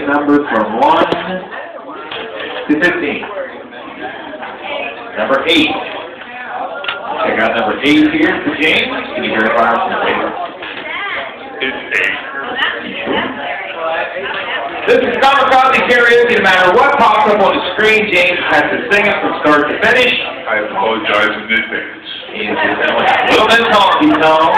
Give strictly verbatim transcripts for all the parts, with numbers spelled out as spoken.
numbers from one to fifteen. Number eight. Check out number eight here for James. Can you verify our number? It's eight. This is Summer Coffee Karaoke. No matter what pops up on the screen, James has to sing it from start to finish. I apologize in advance. He is just a little bit talky, Tom.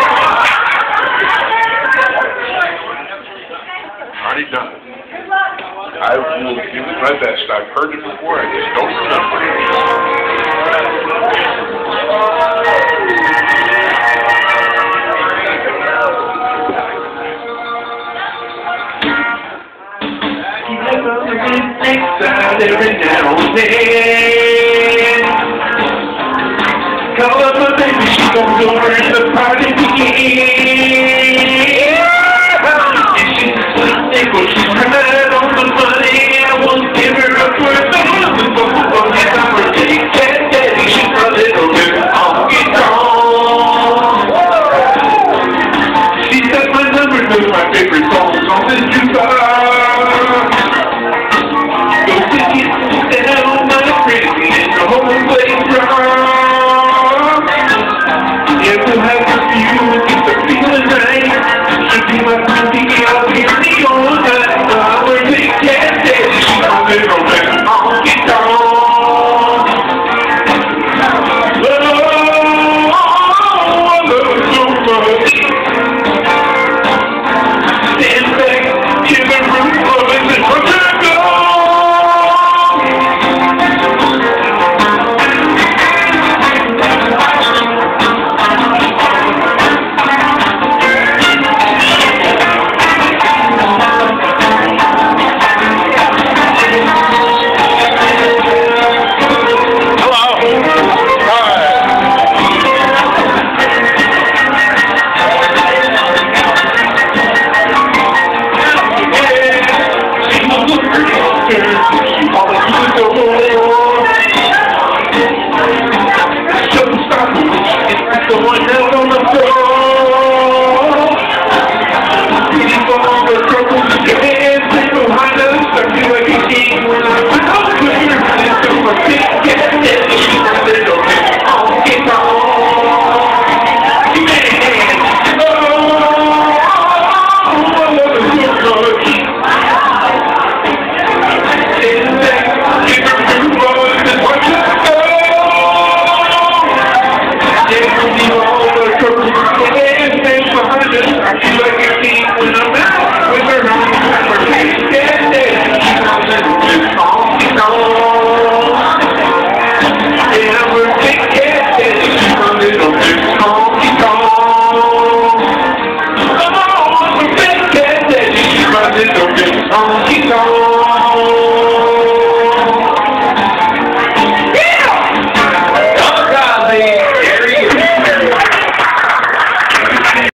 Already done. I will give it my best. I've heard it before. I just don't remember it. Every now and then, call up a baby, she comes over and the party begins. And she's a sweet nickel, she's crying on the money. I won't give her up for a thousand, but for yes, I'm her big cat daddy. She's a little bit honky tonk. She said my number knows my favorite songs on the jukebox. Honky tonk.